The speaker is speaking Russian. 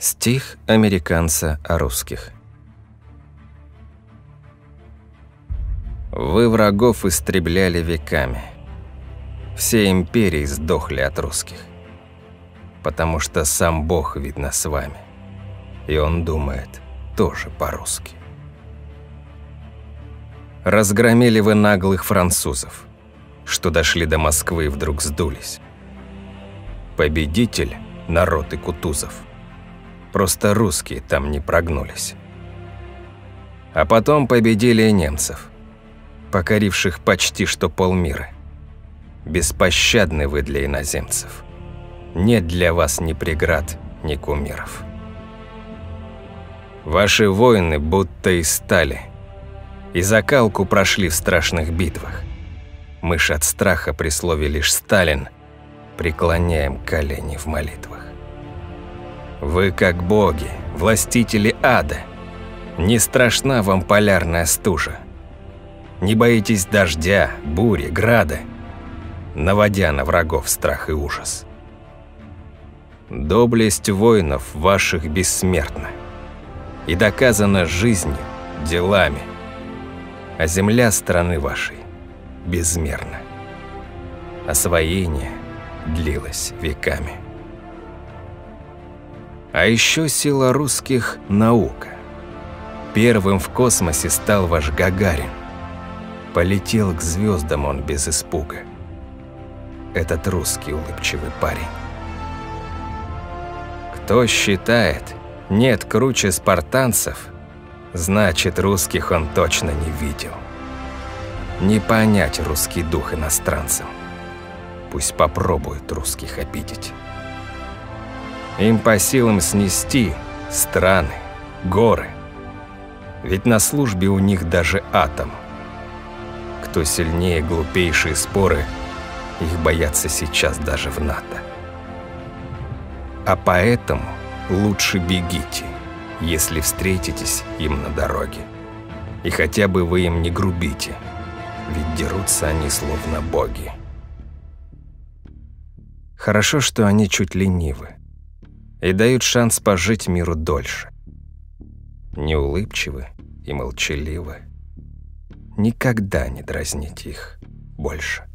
Стих американца о русских. Вы врагов истребляли веками. Все империи сдохли от русских. Потому что сам Бог, видно, с вами. И Он думает тоже по-русски. Разгромили вы наглых французов, что дошли до Москвы и вдруг сдулись. Победитель – народ и Кутузов. Просто русские там не прогнулись. А потом победили и немцев, покоривших почти что полмира. Беспощадны вы для иноземцев. Нет для вас ни преград, ни кумиров. Ваши воины будто из стали, и закалку прошли в страшных битвах. Мы ж от страха при слове лишь «Сталин» преклоняем колени в молитвах. Вы как боги, властители ада. Не страшна вам полярная стужа. Не боитесь дождя, бури, града, наводя на врагов страх и ужас. Доблесть воинов ваших бессмертна и доказана жизнью, делами, а земля страны вашей безмерна. Освоение длилось веками. А еще сила русских – наука. Первым в космосе стал ваш Гагарин. Полетел к звездам он без испуга. Этот русский улыбчивый парень. Кто считает, нет круче спартанцев, значит, русских он точно не видел. Не понять русский дух иностранцам. Пусть попробуют русских обидеть. Им по силам снести страны, горы. Ведь на службе у них даже атом. Кто сильнее глупейшие споры, их боятся сейчас даже в НАТО. А поэтому лучше бегите, если встретитесь им на дороге. И хотя бы вы им не грубите, ведь дерутся они словно боги. Хорошо, что они чуть ленивы и дают шанс пожить миру дольше. Неулыбчивы и молчаливы. Никогда не дразните их больше.